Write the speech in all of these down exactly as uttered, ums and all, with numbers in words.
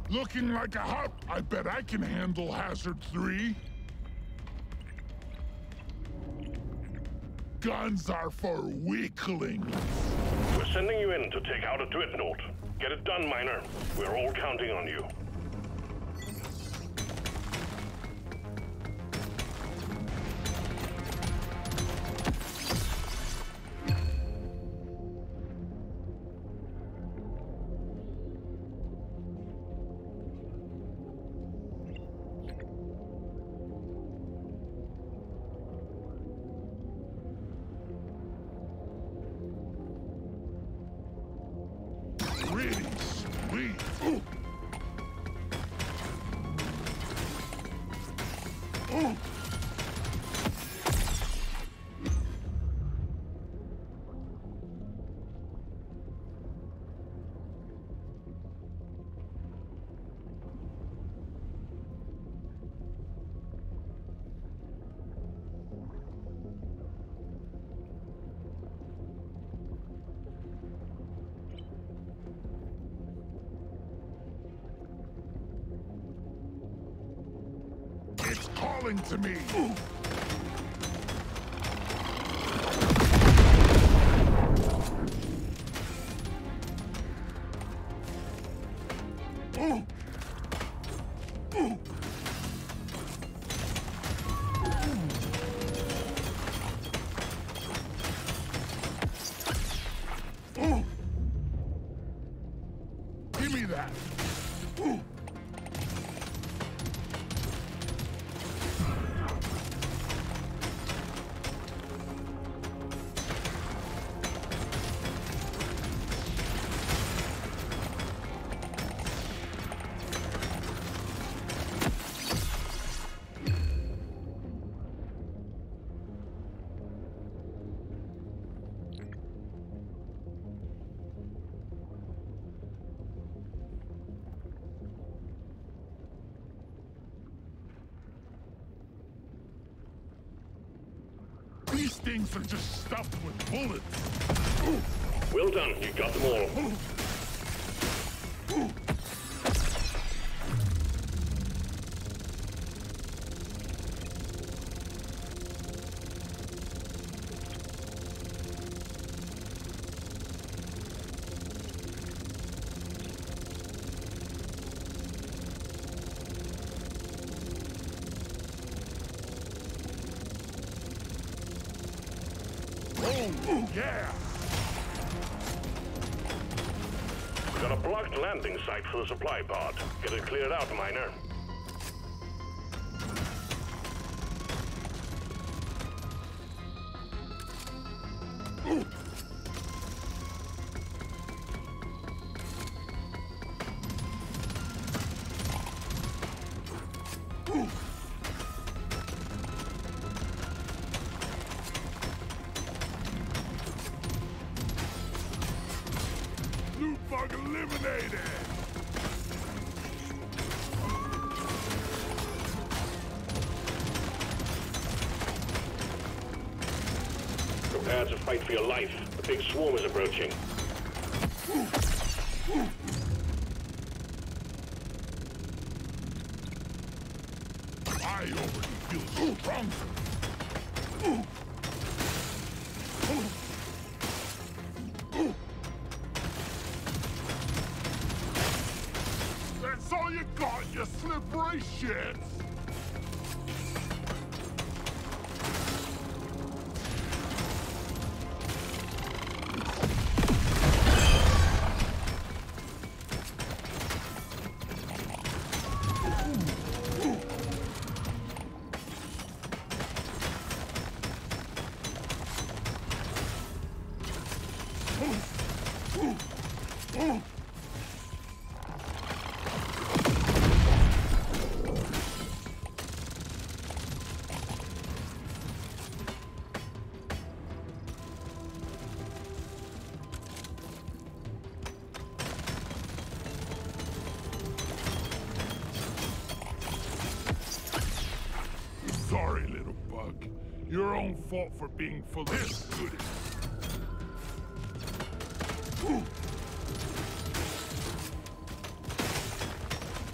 Looking like a hut. I bet I can handle Hazard three. Guns are for weaklings. We're sending you in to take out a dreadnought. Get it done, Miner. We're all counting on you. It's calling to me. Ooh. Ooh. Ooh. Ooh. Give me that. Ooh. These things are just stuffed with bullets. Ooh. Well done, you got them all. Ooh. Ooh. Oh, yeah! We got a blocked landing site for the supply pod. Get it cleared out, Miner. Ooh. Ooh. Loot bug eliminated! Prepare to fight for your life. The big swarm is approaching. I already feel stronger. Ooh. Ooh. Ooh. That's all you got, you slippery shit! Sorry, little bug. Your own fault for being full of this goody. Ooh.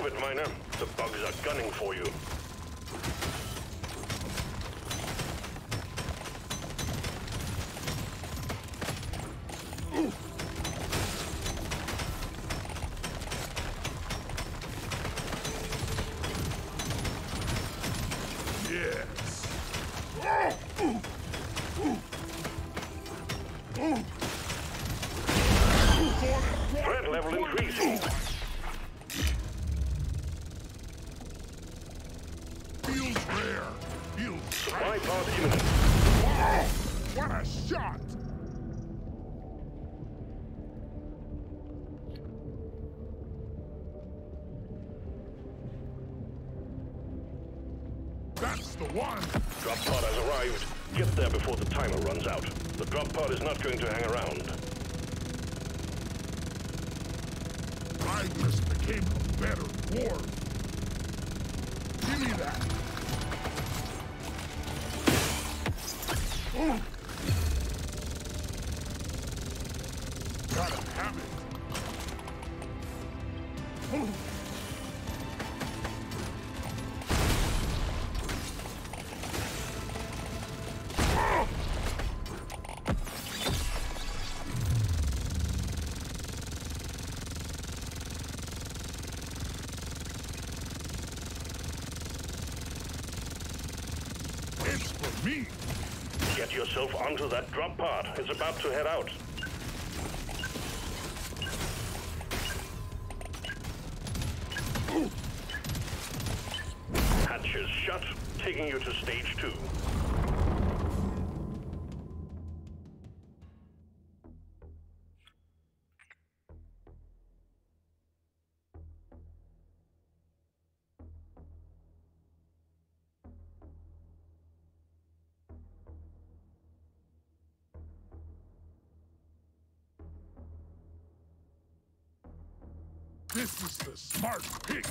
Move it, Miner. The bugs are gunning for you. Yes. Oh. Threat level increasing. Feels rare. Feels Supply pod imminent. wow. What a shot! That's the one. Drop pod has arrived. Get there before the timer runs out. The drop pod is not going to hang around. I just became a better dwarf. Give me that. Oh. Gotta have it. Oh. It's for me. Get yourself onto that drop pod. It's about to head out. Ooh. Hatches shut, taking you to stage two. This is the smart pick.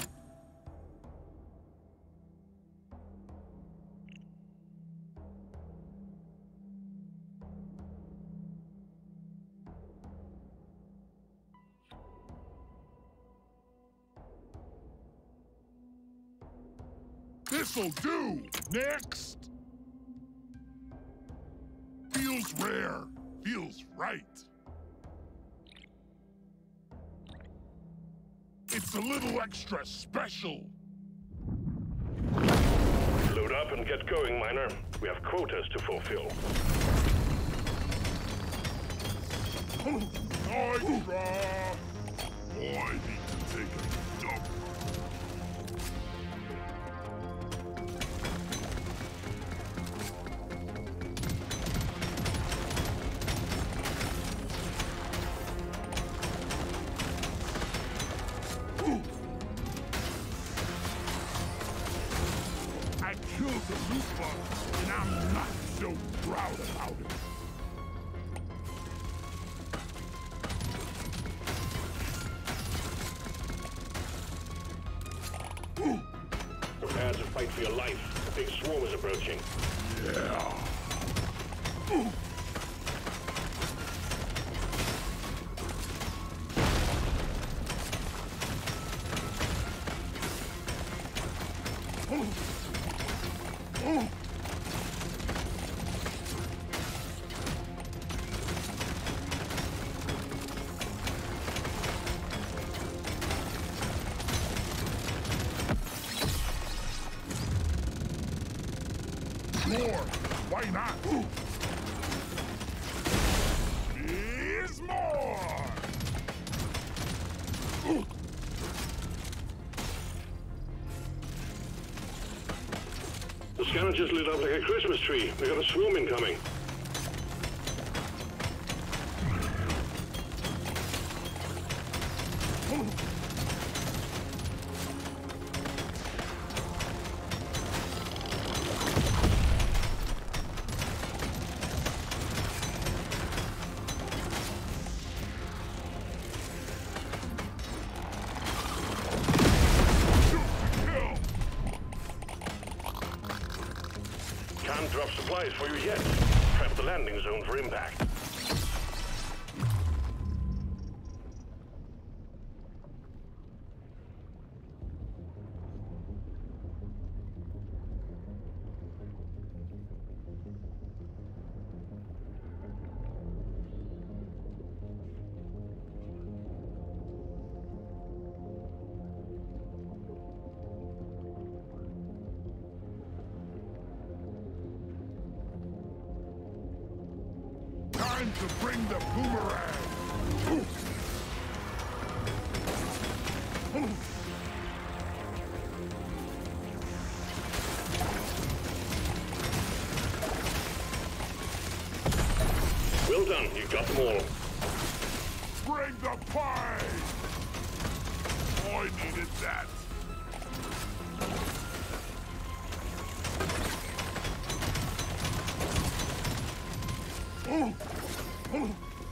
This'll do. Next. Feels rare. Feels right. It's a little extra special. Load up and get going, Miner. We have quotas to fulfill. I draw. Oh, I need to take a dump. I killed the loot bug, and I'm not so proud about it. Prepare to fight for your life. A big swarm is approaching. Yeah. More. Why not? Is more. The scanner just lit up like a Christmas tree. We got a swarm incoming. Can't drop supplies for you yet. Prep the landing zone for impact. Bring the boomerang! Well done, you got them all. Bring the pie! Oh, I needed that. Oh! Oh!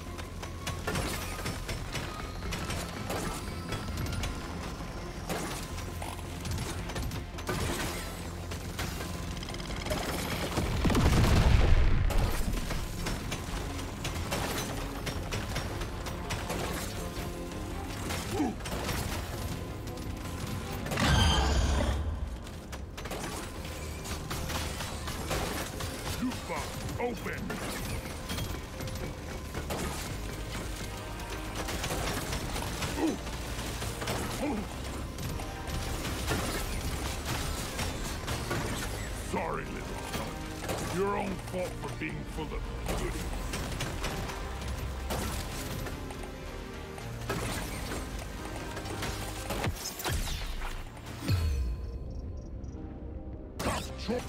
Jukebox, open! Ooh. Oh. Sorry, little son. Your own fault for being full of goodies. Tough choice.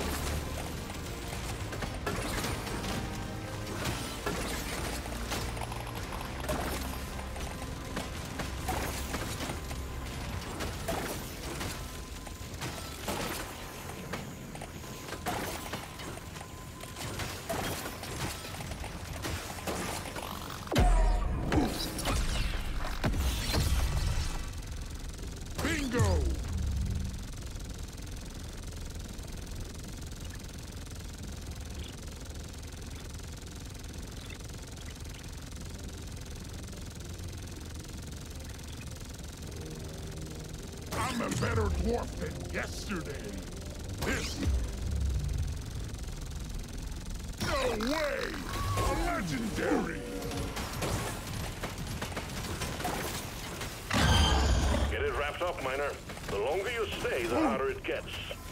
Bingo! I'm a better dwarf than yesterday. This... No way! A legendary! Get it wrapped up, Miner. The longer you stay, the harder it gets.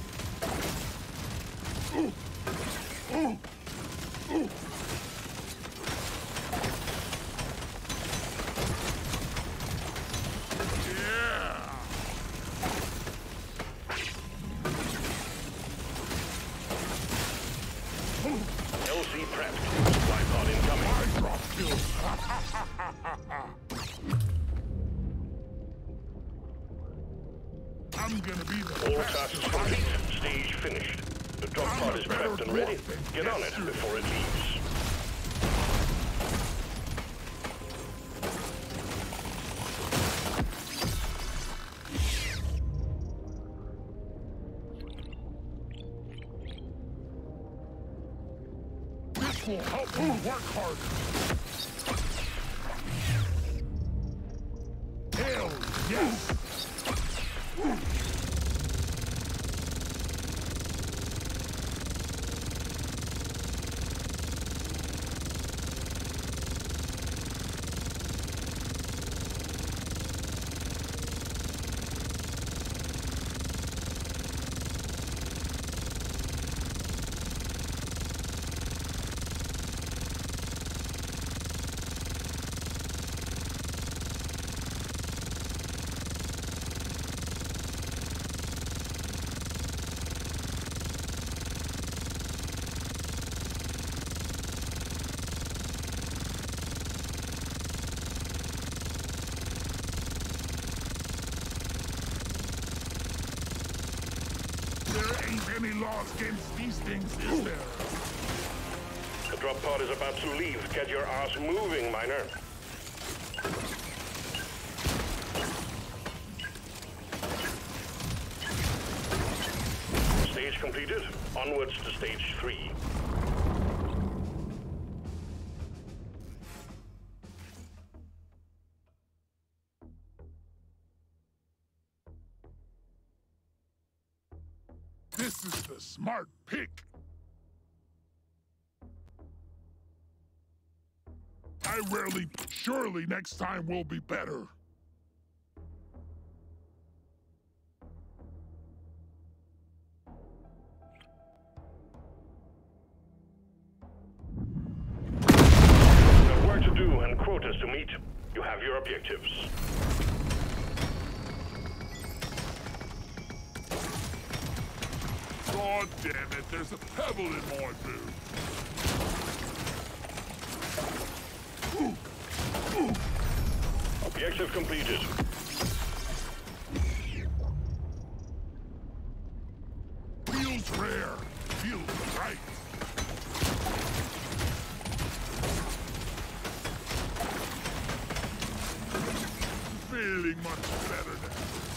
Ooh. Ooh. Ooh. Yeah! L C prepped. Supply pod incoming. I drop kills! I'm gonna be the All best tasks of complete. fighting. Stage finished. The drop I'm pod a is better prepped and ready. dwarf than Get on it yesterday. before it leaves. This will help me work harder. Hell yes! There ain't any laws against these things, is there? The drop pod is about to leave. Get your ass moving, Miner. Stage completed. Onwards to stage three. This is the smart pick. I rarely... Surely next time will be better. headquarters to meet. You have your objectives. God damn it, there's a pebble in my boot. Objective completed. Feels rare. Feels right. Feeling much better now.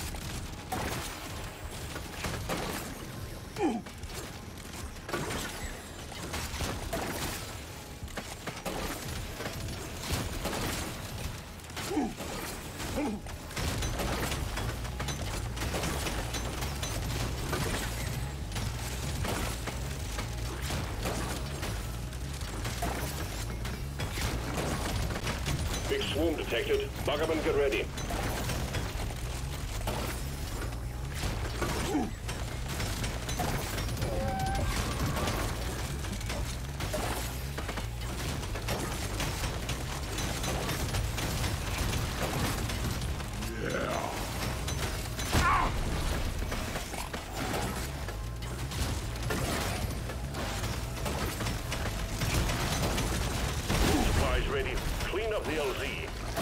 Big swarm detected. Buggerman, get ready. Supplies ready. Clean up the L Z.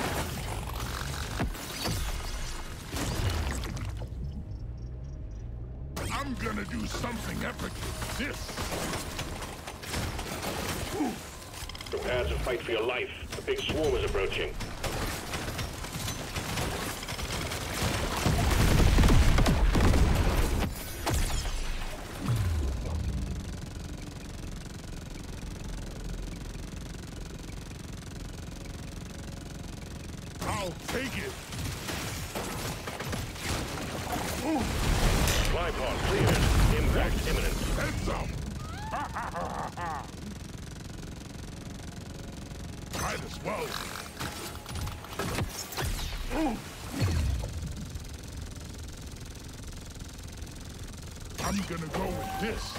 I'm gonna do something epic with this. Prepare to fight for your life. A big swarm is approaching. I'll take it. Fly pod cleared. Impact imminent. Heads up. Might as well. I'm gonna go with this.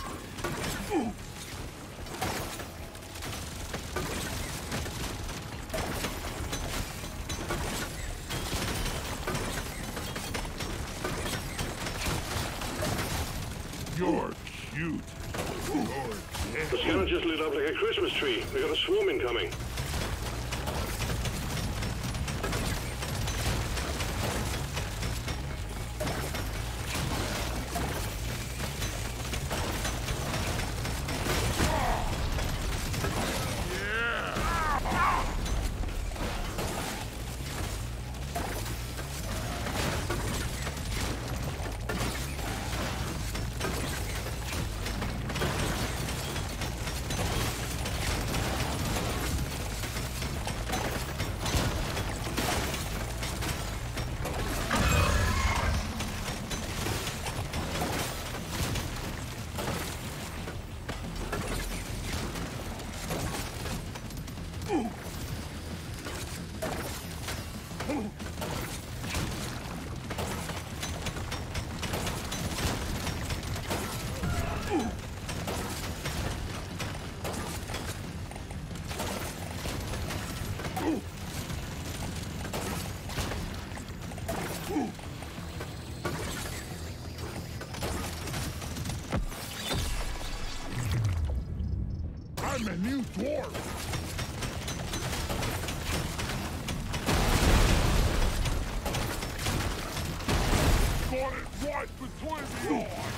You're cute. You're The scanner just lit up like a Christmas tree. We got a swarm incoming. I'm a new dwarf. Got it right between the eyes.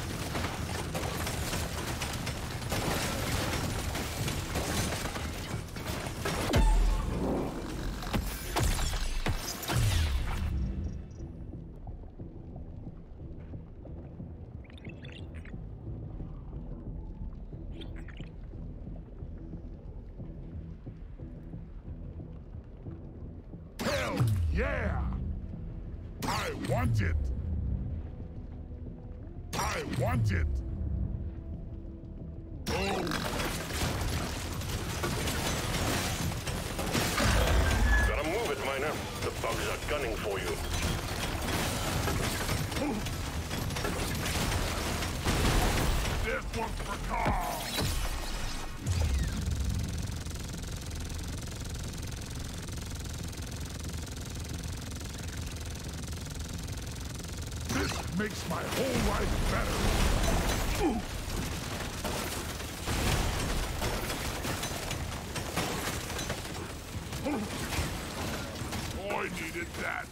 Hell yeah! I want it! I want it! Oh! Gotta move it, Miner. The bugs are gunning for you. This one's for Carl! This makes my whole life better. Ooh. Oh, I needed that.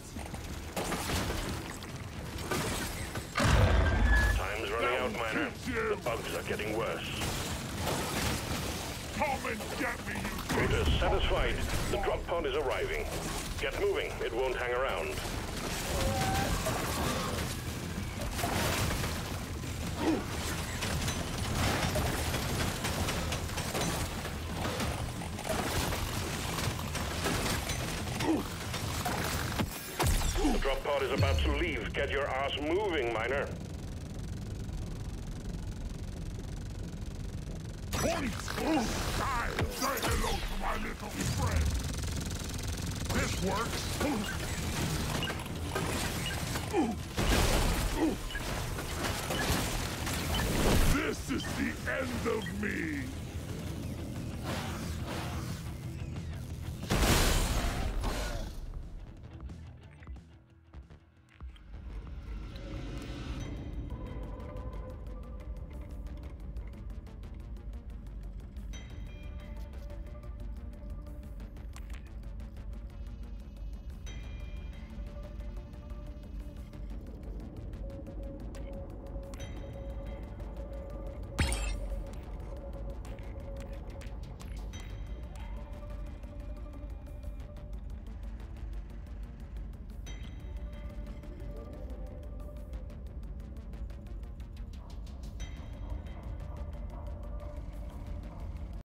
Time's running out, Miner. The bugs are getting worse. Come and get me, you Quota satisfied. The drop pod is arriving. Get moving. It won't hang around. The drop pod is about to leave. Get your ass moving, Miner. Point! Style! Say hello to my little friend! This works! This is the end of me!